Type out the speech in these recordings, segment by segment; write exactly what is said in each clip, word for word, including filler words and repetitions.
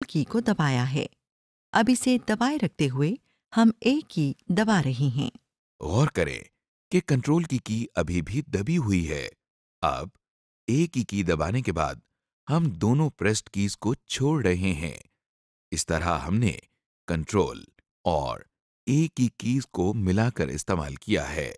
की को दबाया है। अब इसे दबाए रखते हुए हम ए की दबा रहे हैं। गौर करें कि कंट्रोल की की अभी भी दबी हुई है। अब ए की की दबाने के बाद हम दोनों प्रेस्ड कीज को छोड़ रहे हैं। इस तरह हमने कंट्रोल और ए की कीज को मिलाकर इस्तेमाल किया है।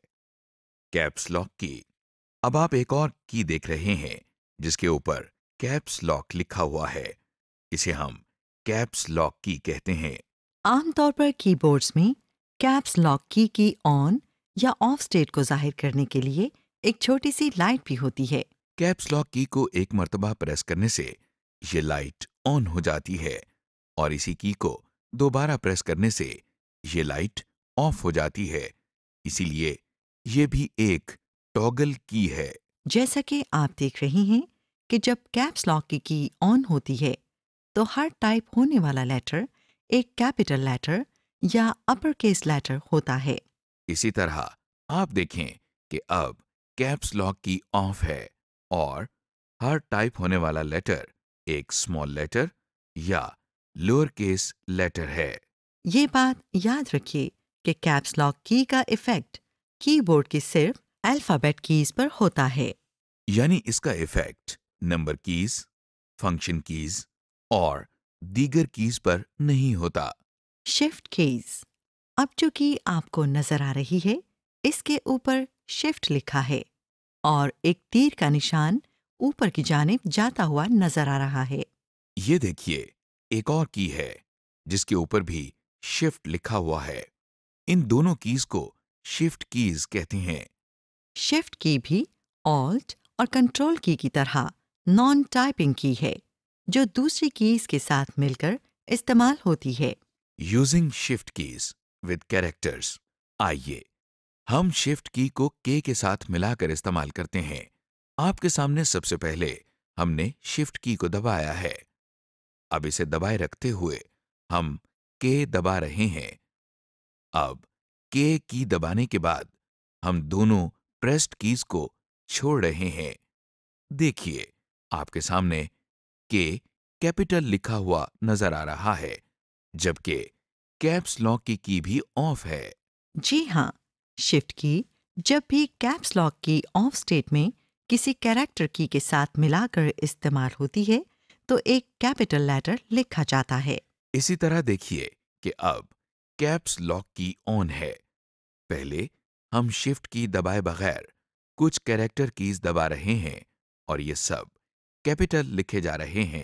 कैप्स लॉक की। अब आप एक और की देख रहे हैं जिसके ऊपर कैप्स लॉक लिखा हुआ है। इसे हम कैप्स लॉक की कहते हैं। आमतौर पर कीबोर्ड्स में कैप्स लॉक की की ऑन या ऑफ स्टेट को जाहिर करने के लिए एक छोटी सी लाइट भी होती है। कैप्स लॉक की को एक मर्तबा प्रेस करने से ये लाइट ऑन हो जाती है और इसी की को दोबारा प्रेस करने से ये लाइट ऑफ हो जाती है। इसीलिए ये भी एक टॉगल की है। जैसा कि आप देख रहे हैं कि जब कैप्स लॉक की की ऑन होती है तो हर टाइप होने वाला लेटर एक कैपिटल लेटर या अपर केस लेटर होता है। इसी तरह आप देखें कि अब कैप्स लॉक की ऑफ है और हर टाइप होने वाला लेटर एक स्मॉल लेटर या लोअर केस लेटर है। ये बात याद रखिए कि कैप्स लॉक की का इफेक्ट कीबोर्ड की सिर्फ अल्फाबेट कीज पर होता है। यानी इसका effect number keys, function keys और दीगर कीज पर नहीं होता। Shift keys. अब जो की आपको नजर आ रही है इसके ऊपर शिफ्ट लिखा है और एक तीर का निशान ऊपर की जानिब जाता हुआ नजर आ रहा है। ये देखिए एक और की है जिसके ऊपर भी शिफ्ट लिखा हुआ है। इन दोनों कीज को शिफ्ट कीज कहते हैं। शिफ्ट की भी ऑल्ट और कंट्रोल की की तरह नॉन टाइपिंग की है जो दूसरी कीज के साथ मिलकर इस्तेमाल होती है। Using shift keys with characters. आइए हम शिफ्ट की को के के साथ मिलाकर इस्तेमाल करते हैं। आपके सामने सबसे पहले हमने शिफ्ट की को दबाया है। अब इसे दबाए रखते हुए हम के दबा रहे हैं। अब के की दबाने के बाद हम दोनों प्रेस्ड कीज को छोड़ रहे हैं। देखिए आपके सामने के कैपिटल लिखा हुआ नजर आ रहा है जबकि कैप्स लॉक की की भी ऑफ है। जी हाँ, शिफ्ट की जब भी कैप्स लॉक की ऑफ स्टेट में किसी कैरेक्टर की के साथ मिलाकर इस्तेमाल होती है तो एक कैपिटल लेटर लिखा जाता है। इसी तरह देखिए कि अब कैप्स लॉक की ऑन है। पहले हम शिफ्ट की दबाए बगैर कुछ कैरेक्टर कीज दबा रहे हैं और ये सब कैपिटल लिखे जा रहे हैं।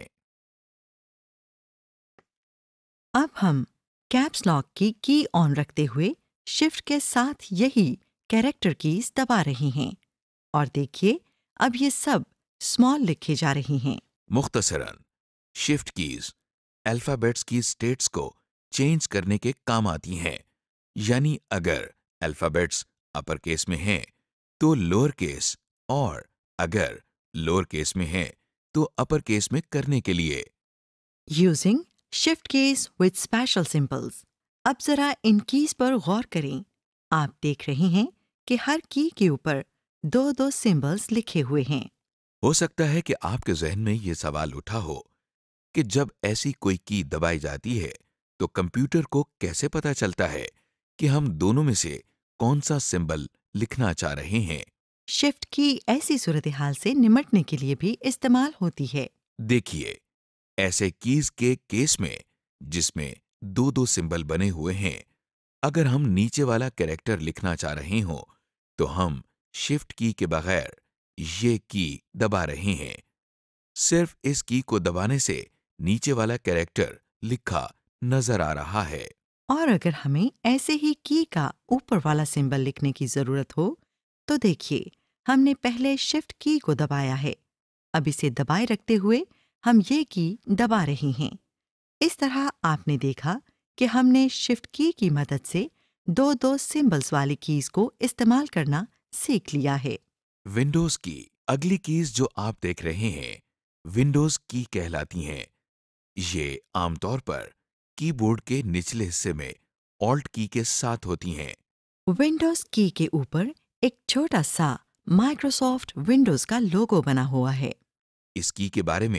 अब हम कैप्स लॉक की की ऑन रखते हुए शिफ्ट के साथ यही कैरेक्टर कीज दबा रहे हैं और देखिए अब ये सब स्मॉल लिखे जा रही हैं। मुख्तसरन शिफ्ट कीज अल्फाबेट्स की स्टेट्स को चेंज करने के काम आती हैं। यानी अगर अल्फाबेट्स अपर केस में हैं तो लोअर केस और अगर लोअर केस में हैं तो अपर केस में करने के लिए। Using shift keys with special symbols. अब जरा इन कीज पर गौर करें। आप देख रहे हैं कि हर की के ऊपर दो दो सिंबल्स लिखे हुए हैं। हो सकता है कि आपके जहन में यह सवाल उठा हो कि जब ऐसी कोई की दबाई जाती है तो कंप्यूटर को कैसे पता चलता है कि हम दोनों में से कौन सा सिंबल लिखना चाह रहे हैं। शिफ्ट की ऐसी सूरत हाल से निमटने के लिए भी इस्तेमाल होती है। देखिए ऐसे कीज के केस में जिसमें दो दो सिंबल बने हुए हैं, अगर हम नीचे वाला कैरेक्टर लिखना चाह रहे हो तो हम शिफ्ट की के बगैर ये की दबा रहे हैं। सिर्फ इस की को दबाने से नीचे वाला कैरेक्टर लिखा नजर आ रहा है। और अगर हमें ऐसे ही की का ऊपर वाला सिंबल लिखने की जरूरत हो तो देखिए हमने पहले शिफ्ट की को दबाया है। अब इसे दबाए रखते हुए हम ये की दबा रहे हैं। इस तरह आपने देखा कि हमने शिफ्ट की की मदद से दो दो सिंबल्स वाली कीज को इस्तेमाल करना सीख लिया है। विंडोज की अगली कीज जो आप देख रहे हैं विंडोज की कहलाती हैं। ये आमतौर पर कीबोर्ड के निचले हिस्से में ऑल्ट की के साथ होती हैं। विंडोज की के ऊपर एक छोटा सा माइक्रोसॉफ्ट विंडोज का लोगो बना हुआ है। इस की के बारे में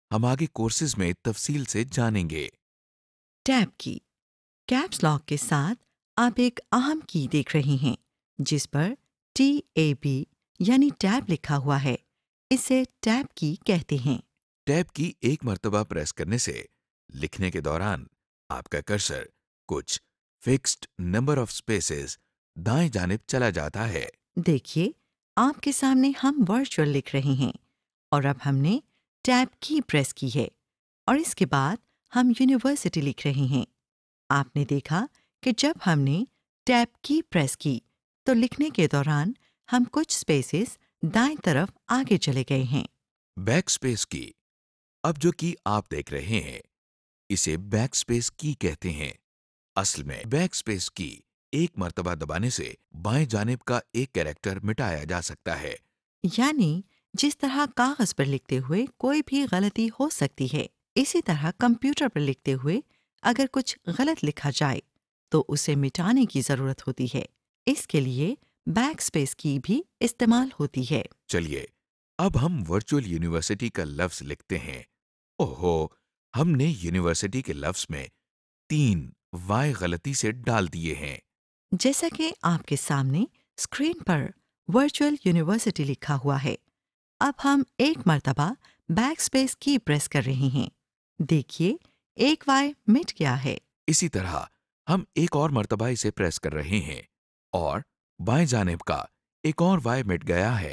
हम आगे कोर्सेज में तफसील से जानेंगे। टैब की। कैप्स लॉक के साथ आप एक अहम की देख रही हैं जिस पर टी ए बी यानी टैब लिखा हुआ है। इसे टैब की कहते हैं। टैब की एक मर्तबा प्रेस करने से लिखने के दौरान आपका कर्सर कुछ फिक्स्ड नंबर ऑफ स्पेसेस दाएं जानिब चला जाता है। देखिए, आपके सामने हम वर्चुअल लिख रहे हैं और अब हमने टैब की प्रेस की है और इसके बाद हम यूनिवर्सिटी लिख रहे हैं। आपने देखा कि जब हमने टैब की प्रेस की तो लिखने के दौरान हम कुछ स्पेसेस दाएं तरफ आगे चले गए हैं। बैक स्पेस की। अब जो की आप देख रहे हैं इसे बैक स्पेस की कहते हैं। असल में बैक स्पेस की एक मर्तबा दबाने से बाएं जानिब का एक कैरेक्टर मिटाया जा सकता है। यानी जिस तरह कागज पर लिखते हुए कोई भी गलती हो सकती है, इसी तरह कंप्यूटर पर लिखते हुए अगर कुछ गलत लिखा जाए तो उसे मिटाने की जरूरत होती है। इसके लिए बैक स्पेस की भी इस्तेमाल होती है। चलिए अब हम वर्चुअल यूनिवर्सिटी का लफ्ज लिखते हैं। ओहो, हमने यूनिवर्सिटी के लफ्ज में तीन वाई गलती से डाल दिए हैं। जैसा कि आपके सामने स्क्रीन पर वर्चुअल यूनिवर्सिटी लिखा हुआ है, अब हम एक मर्तबा बैक स्पेस की प्रेस कर रहे हैं। देखिए, एक वाई मिट गया है। इसी तरह हम एक और मर्तबा इसे प्रेस कर रहे हैं और बाएं जानिब का एक और वाई मिट गया है।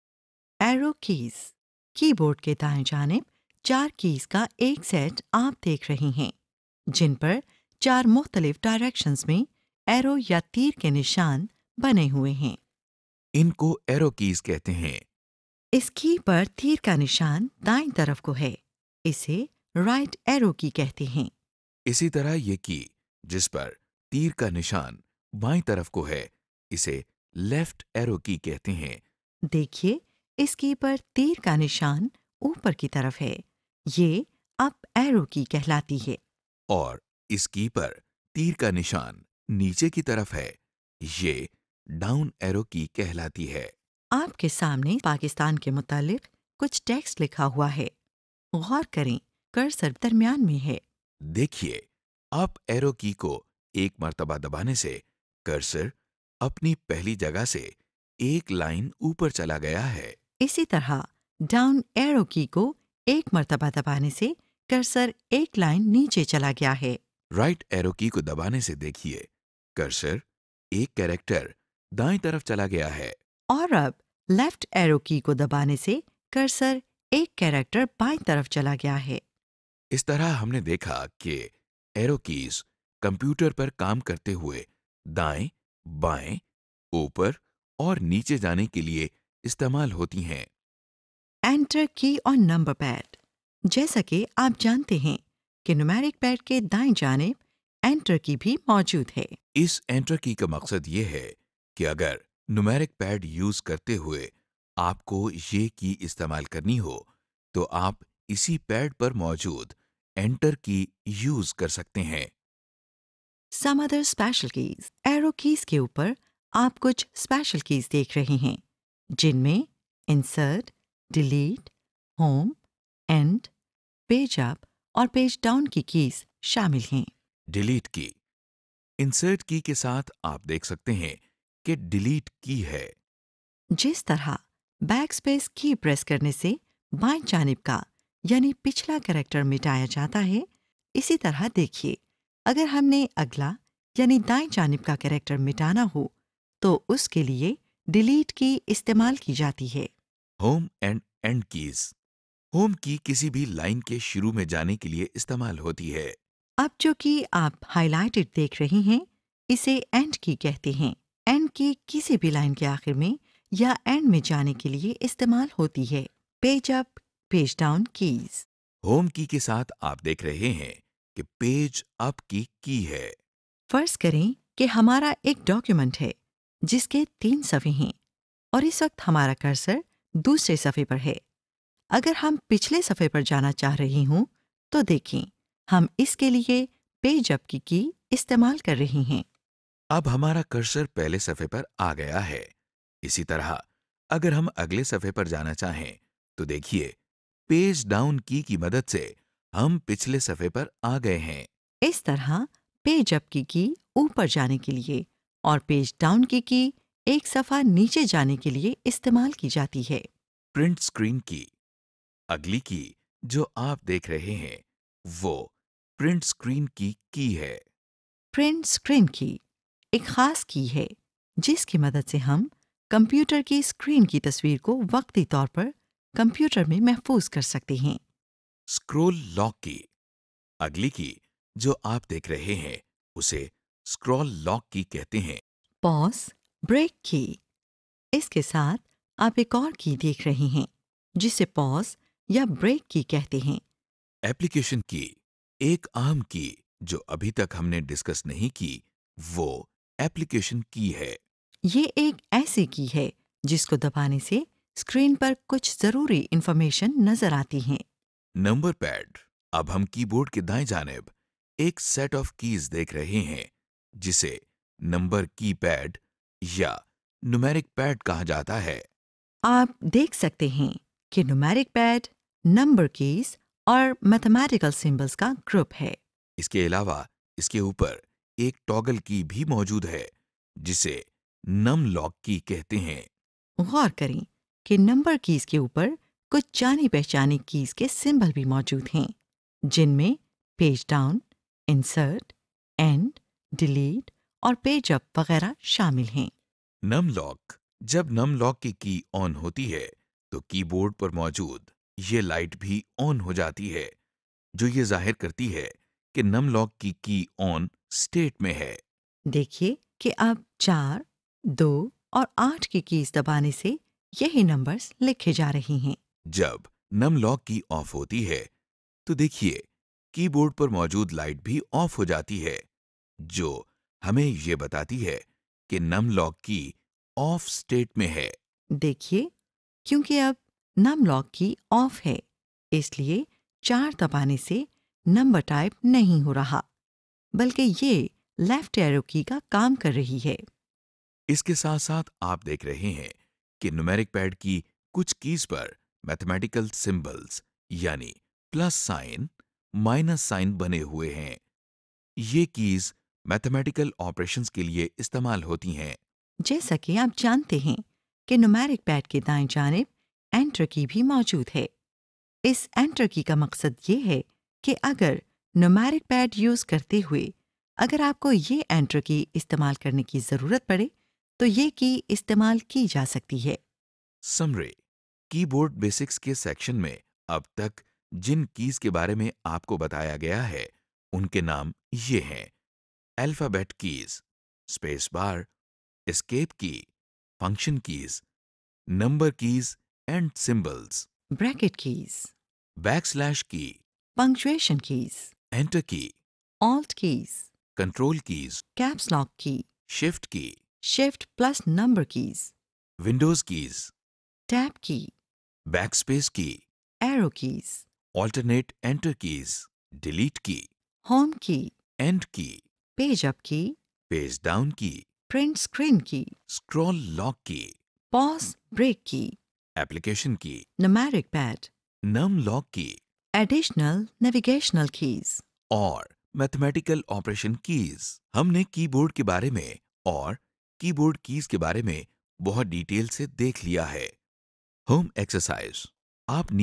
Arrow keys. कीबोर्ड के दाएं जानिब चार कीज का एक सेट आप देख रहे हैं जिन पर चार मुख्तलिफ डायरेक्शंस में एरो या तीर के निशान बने हुए हैं। इनको एरो कीज कहते हैं। इस की पर तीर का निशान दाईं तरफ को है, इसे राइट एरो की कहते हैं। इसी तरह ये की जिस पर तीर का निशान बाईं तरफ को है इसे लेफ्ट एरो की कहते हैं। देखिए, इस की पर तीर का निशान ऊपर की तरफ है, ये अप एरो की कहलाती है। और इस की पर तीर का निशान नीचे की तरफ है, ये डाउन एरो की कहलाती है। आपके सामने पाकिस्तान के मुतालिक कुछ टेक्स्ट लिखा हुआ है। गौर करें, कर्सर दरमियान में है। देखिए, अप एरो की को एक मर्तबा दबाने से कर्सर अपनी पहली जगह से एक लाइन ऊपर चला गया है। इसी तरह डाउन एरो की को एक मर्तबा दबाने से कर्सर एक लाइन नीचे चला गया है। राइट एरो की को दबाने से देखिए कर्सर एक कैरेक्टर दाईं तरफ चला गया है। और अब लेफ्ट एरो की को दबाने से कर्सर एक कैरेक्टर बाईं तरफ चला गया है। इस तरह हमने देखा कि एरो कीज कंप्यूटर पर काम करते हुए दाएं, बाएं, ऊपर और नीचे जाने के लिए इस्तेमाल होती हैं। एंटर की और नंबर पैड। जैसा कि आप जानते हैं कि न्यूमेरिक पैड के दाईं जानिब एंटर की भी मौजूद है। इस एंटर की का मकसद ये है कि अगर न्यूमेरिक पैड यूज करते हुए आपको ये की इस्तेमाल करनी हो तो आप इसी पैड पर मौजूद एंटर की यूज कर सकते हैं। Some other special keys. Arrow keys के ऊपर आप कुछ स्पेशल कीज देख रहे हैं जिनमें insert, delete, home, end, page up और पेज डाउन की कीज शामिल हैं। डिलीट की। इंसर्ट की के साथ आप देख सकते हैं कि डिलीट की है। जिस तरह बैक स्पेस की प्रेस करने से बाएं जानिब का यानी पिछला कैरेक्टर मिटाया जाता है, इसी तरह देखिए, अगर हमने अगला यानी दाएं जानिब का कैरेक्टर मिटाना हो तो उसके लिए डिलीट की इस्तेमाल की जाती है। Home and end keys. Home key किसी भी लाइन के शुरू में जाने के लिए इस्तेमाल होती है। अब जो कि आप हाइलाइटेड देख रही हैं, इसे एंड की कहते हैं। एंड की किसी भी लाइन के आखिर में या एंड में जाने के लिए इस्तेमाल होती है। Page up, page down keys. Home key के साथ आप देख रहे हैं कि पेज अप की की है। फर्ज करें कि हमारा एक डॉक्यूमेंट है जिसके तीन सफ़े हैं और इस वक्त हमारा कर्सर दूसरे सफ़े पर है। अगर हम पिछले सफ़े पर जाना चाह रही हूं तो देखें, हम इसके लिए पेज अप की की इस्तेमाल कर रही हैं। अब हमारा कर्सर पहले सफ़े पर आ गया है। इसी तरह अगर हम अगले सफ़े पर जाना चाहें तो देखिए पेज डाउन की की मदद से हम पिछले सफ़े पर आ गए हैं। इस तरह पेज अप की की ऊपर जाने के लिए और पेज डाउन की की एक सफ़ा नीचे जाने के लिए इस्तेमाल की जाती है। प्रिंट स्क्रीन की। अगली की जो आप देख रहे हैं वो प्रिंट स्क्रीन की की है। प्रिंट स्क्रीन की एक खास की है जिसकी मदद से हम कंप्यूटर की स्क्रीन की तस्वीर को वक्ती तौर पर कंप्यूटर में महफूज कर सकते हैं। स्क्रोल लॉक की। अगली की जो आप देख रहे हैं उसे स्क्रॉल लॉक की कहते हैं। पॉज ब्रेक की। इसके साथ आप एक और की देख रहे हैं जिसे पॉज या ब्रेक की कहते हैं। एप्लीकेशन की। एक आम की जो अभी तक हमने डिस्कस नहीं की वो एप्लीकेशन की है। ये एक ऐसी की है जिसको दबाने से स्क्रीन पर कुछ जरूरी इंफॉर्मेशन नजर आती हैं। Number pad. अब हम कीबोर्ड के दाएं जानिब एक सेट ऑफ कीज देख रहे हैं जिसे नंबर की पैड या न्यूमेरिक पैड कहा जाता है। आप देख सकते हैं कि न्यूमेरिक पैड, नंबर कीज और मैथमेटिकल सिंबल्स का ग्रुप है। इसके अलावा इसके ऊपर एक टॉगल की भी मौजूद है जिसे नम लॉक की कहते हैं। गौर करें कि नंबर कीज के ऊपर कुछ जानी पहचानी कीज के सिंबल भी मौजूद हैं जिनमें page down, insert, end, delete और पेज अप वगैरह शामिल हैं। Num lock. जब नम लॉक की की ऑन होती है तो कीबोर्ड पर मौजूद ये लाइट भी ऑन हो जाती है जो ये जाहिर करती है कि नम लॉक की की ऑन स्टेट में है। देखिए कि अब चार, दो और आठ की कीज दबाने से यही नंबर्स लिखे जा रहे हैं। जब नम लॉक की ऑफ होती है तो देखिए कीबोर्ड पर मौजूद लाइट भी ऑफ हो जाती है जो हमें ये बताती है कि नम लॉक की ऑफ स्टेट में है। देखिए, क्योंकि अब नम लॉक की ऑफ है, इसलिए चार दबाने से नंबर टाइप नहीं हो रहा, बल्कि ये लेफ्ट एरो की का काम कर रही है। इसके साथ साथ आप देख रहे हैं कि न्यूमेरिक पैड की कुछ कीज पर मैथमेटिकल सिंबल्स यानी प्लस साइन, माइनस साइन बने हुए हैं। ये कीज मैथमेटिकल ऑपरेशंस के लिए इस्तेमाल होती हैं। जैसा कि आप जानते हैं कि न्यूमेरिक पैड के दाएं जानिब एंटर की भी मौजूद है। इस एंटर की का मकसद ये है कि अगर न्यूमेरिक पैड यूज करते हुए अगर आपको ये एंटर की इस्तेमाल करने की जरूरत पड़े तो ये की इस्तेमाल की जा सकती है। समरी। कीबोर्ड बेसिक्स के सेक्शन में अब तक जिन कीज के बारे में आपको बताया गया है उनके नाम ये हैं: alphabet keys, space bar, escape key, function keys, number keys and symbols, bracket keys, backslash key, punctuation keys, enter key, alt keys, control keys, caps lock key, shift key, shift plus number keys, windows keys, tab key, backspace key, arrow keys, alternate enter keys, delete key, home key, end key, page up key, page down key, print screen key, scroll lock key, pause break key, application की, numeric pad, num lock key additional navigational keys. और mathematical operation keys. हमने keyboard के बारे में और keyboard keys के बारे में बहुत डिटेल से देख लिया है। Home exercise. आप